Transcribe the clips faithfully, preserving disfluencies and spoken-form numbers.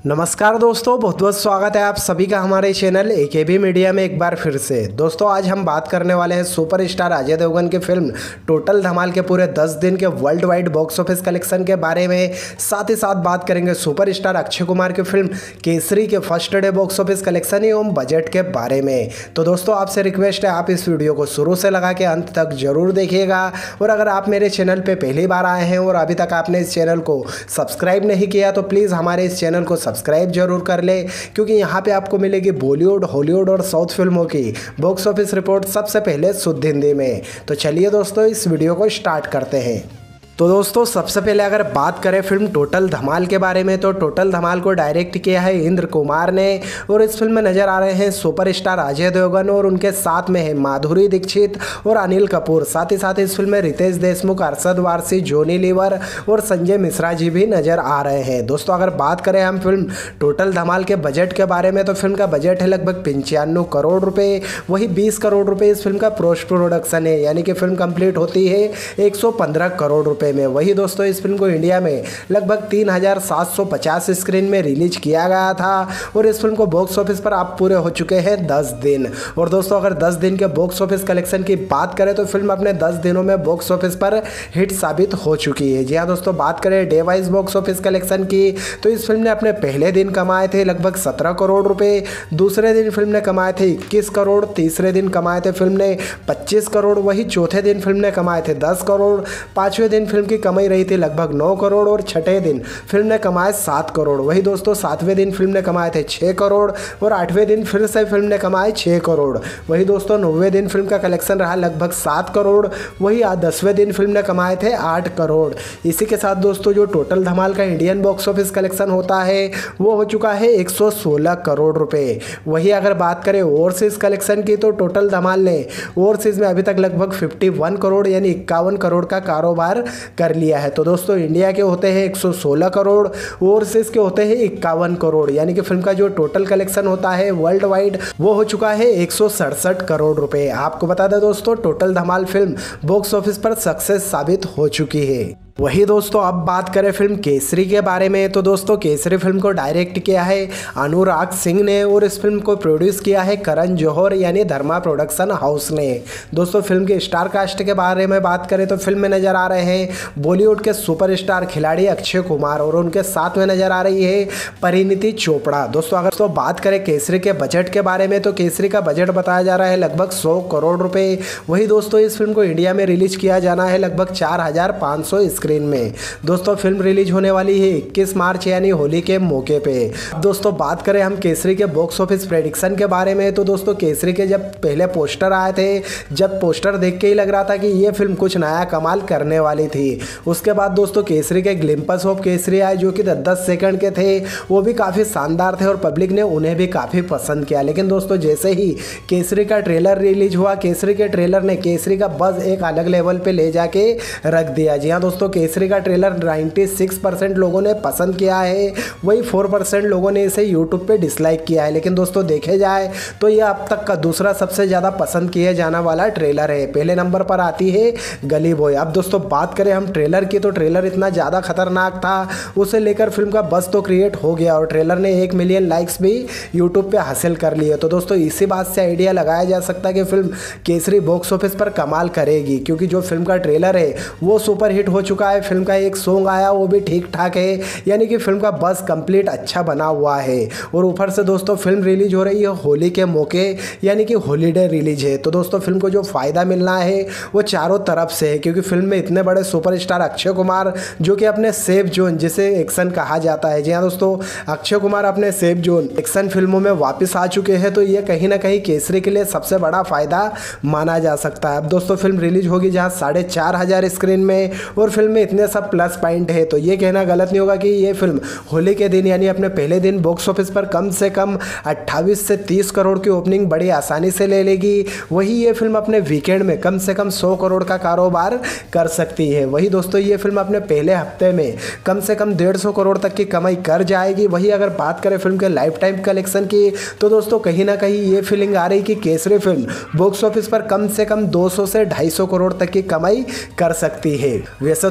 नमस्कार दोस्तों, बहुत बहुत स्वागत है आप सभी का हमारे चैनल एकेबी मीडिया में एक बार फिर से। दोस्तों आज हम बात करने वाले हैं सुपरस्टार अजय देवगन की फिल्म टोटल धमाल के पूरे दस दिन के world wide box office collection के बारे में। साथ ही साथ बात करेंगे सुपरस्टार अक्षय कुमार की फिल्म केसरी के first day box office collection एवं बजट के बारे में। तो दोस्तों आपसे रिक्वेस्ट है, आप इस वीडियो को शुरू से लगा के अंत तक जरूर देखिएगा। और अगर आप मेरे चैनल पर पहली बार आए हैं और अभी तक आपने इस चैनल को सब्सक्राइब नहीं किया तो प्लीज़ हमारे इस चैनल को सब्सक्राइब जरूर कर ले, क्योंकि यहाँ पे आपको मिलेगी बॉलीवुड, हॉलीवुड और साउथ फिल्मों की बॉक्स ऑफिस रिपोर्ट सबसे पहले शुद्ध हिंदी में। तो चलिए दोस्तों इस वीडियो को स्टार्ट करते हैं। तो दोस्तों सबसे पहले अगर बात करें फिल्म टोटल धमाल के बारे में, तो टोटल धमाल को डायरेक्ट किया है इंद्र कुमार ने। और इस फिल्म में नजर आ रहे हैं सुपरस्टार अजय देवगन और उनके साथ में है माधुरी दीक्षित और अनिल कपूर। साथ ही साथ इस फिल्म में रितेश देशमुख, अरशद वारसी, जॉनी लीवर और संजय मिश्रा जी भी नजर आ रहे हैं। दोस्तों अगर बात करें हम फिल्म टोटल धमाल के बजट के बारे में, तो फिल्म का बजट है लगभग पंचानवे करोड़ रुपए। वही बीस करोड़ रुपए इस फिल्म का पोस्ट प्रोडक्शन है, यानी कि फिल्म कंप्लीट होती है एक सौ पंद्रह करोड़ रुपए में। वही दोस्तों इस फिल्म को इंडिया में लगभग तीन हज़ार सात सौ पचास स्क्रीन में रिलीज किया गया था। और इस फिल्म को बॉक्स ऑफिस पर आप पूरे हो चुके हैं दस दिन। और दोस्तों अगर दस दिन के बॉक्स ऑफिस कलेक्शन की बात करें तो फिल्म अपने दस दिनों में बॉक्स ऑफिस पर हिट साबित हो चुकी है। जी हाँ दोस्तों, बात करें day wise box office collection की, तो इस फिल्म ने अपने पहले दिन कमाए थे लगभग सत्रह करोड़ रुपए, दूसरे दिन फिल्म ने कमाए थे इक्कीस करोड़, तीसरे दिन कमाए थे फिल्म ने पच्चीस करोड़, वही चौथे दिन फिल्म ने कमाए थे दस करोड़, पांचवें दिन फिल्म की कमाई रही थी लगभग नौ करोड़ और छठे दिन फिल्म ने कमाए सात करोड़। वही दोस्तों सातवें दिन फिल्म ने कमाए थे छः करोड़ और आठवें दिन फिर से फिल्म ने कमाए छः करोड़। वही दोस्तों नौवें दिन फिल्म का कलेक्शन रहा लगभग सात करोड़। वही दसवें दिन फिल्म ने कमाए थे आठ करोड़। इसी के साथ दोस्तों जो टोटल धमाल का इंडियन बॉक्स ऑफिस कलेक्शन होता है वो हो चुका है एक सौ सोलह करोड़ रुपए। वही अगर बात करें ओवरसीज कलेक्शन की, तो टोटल धमाल ने ओवरसीज में अभी तक लगभग इक्यावन करोड़ यानी इक्यावन करोड़ का कारोबार कर लिया है। तो दोस्तों इंडिया के होते हैं एक सौ सोलह करोड़, ओवरसीज के होते हैं इक्यावन करोड़, यानी कि फिल्म का जो टोटल कलेक्शन होता है वर्ल्ड वाइड वो हो चुका है एक सौ सड़सठ करोड़ रुपए। आपको बता दें दोस्तों Total Dhamaal film box office पर सक्सेस साबित हो चुकी है। वही दोस्तों अब बात करें फिल्म केसरी के बारे में, तो दोस्तों केसरी फिल्म को डायरेक्ट किया है अनुराग सिंह ने और इस फिल्म को प्रोड्यूस किया है करण जौहर यानी धर्मा प्रोडक्शन हाउस ने। दोस्तों फिल्म के स्टार कास्ट के बारे में बात करें तो फिल्म में नजर आ रहे हैं बॉलीवुड के सुपरस्टार खिलाड़ी अक्षय कुमार और उनके साथ में नजर आ रही है परिणीति चोपड़ा। दोस्तों अगर तो बात करें केसरी के बजट के बारे में, तो केसरी का बजट बताया जा रहा है लगभग सौ करोड़ रुपए। वही दोस्तों इस फिल्म को इंडिया में रिलीज किया जाना है लगभग चार हजार पाँच सौ स्क्रीन में। दोस्तों फिल्म रिलीज होने वाली है इक्कीस मार्च यानी होली के मौके पे। दोस्तों बात करें हम केसरी के बॉक्स ऑफिस प्रेडिक्शन के बारे में, तो दोस्तों केसरी के जब पहले पोस्टर आए थे, जब पोस्टर देख के ही लग रहा था कि ये फिल्म कुछ नया कमाल करने वाली थी। उसके बाद दोस्तों केसरी के ग्लिम्पस ऑफ केसरी आए जो कि दस दस सेकंड के थे, वो भी काफ़ी शानदार थे और पब्लिक ने उन्हें भी काफ़ी पसंद किया। लेकिन दोस्तों जैसे ही केसरी का ट्रेलर रिलीज हुआ, केसरी के ट्रेलर ने केसरी का बज़ एक अलग लेवल पे ले जाके रख दिया। जी हाँ दोस्तों, केसरी का ट्रेलर छियानवे परसेंट लोगों ने पसंद किया है, वही चार परसेंट लोगों ने इसे यूट्यूब पे डिसलाइक किया है। लेकिन दोस्तों देखे जाए तो ये अब तक का दूसरा सबसे ज़्यादा पसंद किया जाने वाला ट्रेलर है। पहले नंबर पर आती है गली बॉय। अब दोस्तों बात करें हम ट्रेलर की, तो ट्रेलर इतना ज़्यादा खतरनाक था, उसे लेकर फिल्म का बज़ तो क्रिएट हो गया और ट्रेलर ने एक मिलियन लाइक्स भी यूट्यूब पे हासिल कर लिए। तो दोस्तों इसी बात से आइडिया लगाया जा सकता है कि फिल्म केसरी बॉक्स ऑफिस पर कमाल करेगी, क्योंकि जो फिल्म का ट्रेलर है वो सुपर हिट हो चुका है। फिल्म का एक सॉन्ग आया वो भी ठीक ठाक है, यानी कि फिल्म का बस कंप्लीट अच्छा बना हुआ है। और ऊपर से दोस्तों फिल्म रिलीज हो रही है होली के मौके, यानी कि हॉलीडे रिलीज है। तो दोस्तों फिल्म को जो फ़ायदा मिलना है वो चारों तरफ से है, क्योंकि फिल्म में इतने बड़े सुपरस्टार अक्षय कुमार जो कि अपने सेफ जोन जिसे एक्शन कहा जाता है, जी हाँ दोस्तों अक्षय कुमार अपने सेफ जोन एक्शन फिल्मों में वापस आ चुके हैं। तो ये कहीं ना कहीं केसरी के लिए सबसे बड़ा फ़ायदा माना जा सकता है। अब दोस्तों फिल्म रिलीज होगी जहाँ साढ़े चार हज़ार स्क्रीन में, और फिल्म में इतने सब प्लस पॉइंट है, तो ये कहना गलत नहीं होगा कि ये फिल्म होली के दिन यानी अपने पहले दिन बॉक्स ऑफिस पर कम से कम अट्ठाईस से तीस करोड़ की ओपनिंग बड़ी आसानी से ले लेगी। वही ये फिल्म अपने वीकेंड में कम से कम सौ करोड़ का कारोबार कर सकती है। वही दोस्तों ये फिल्म अपने पहले हफ्ते में कम से कम डेढ़ सौ करोड़ तक की कमाई कर जाएगी। वही अगर बात करें फिल्म के लाइफ टाइम कलेक्शन की, तो दोस्तों कहीं ना कहीं ये फीलिंग आ रही कि केसरी फिल्म बॉक्स ऑफिस पर कम से कम दो सौ से ढाई सौ करोड़ तक की कमाई कर सकती है। वैसे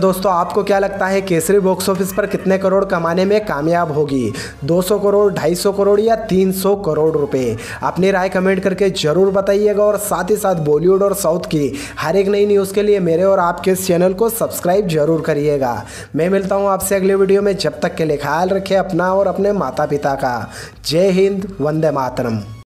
दोस्तों आपको क्या लगता है केसरी बॉक्स ऑफिस पर कितने करोड़ कमाने में कामयाब होगी? दो सौ करोड़, ढाई सौ करोड़ या तीन सौ करोड़ रुपए? अपनी राय कमेंट करके जरूर बताइएगा और साथ ही साथ बॉलीवुड और साउथ की हर एक नई न्यूज़ के लिए मेरे और आपके इस चैनल को सब्सक्राइब जरूर करिएगा। मैं मिलता हूँ आपसे अगले वीडियो में, जब तक के लिए ख्याल रखें अपना और अपने माता पिता का। जय हिंद, वंदे मातरम।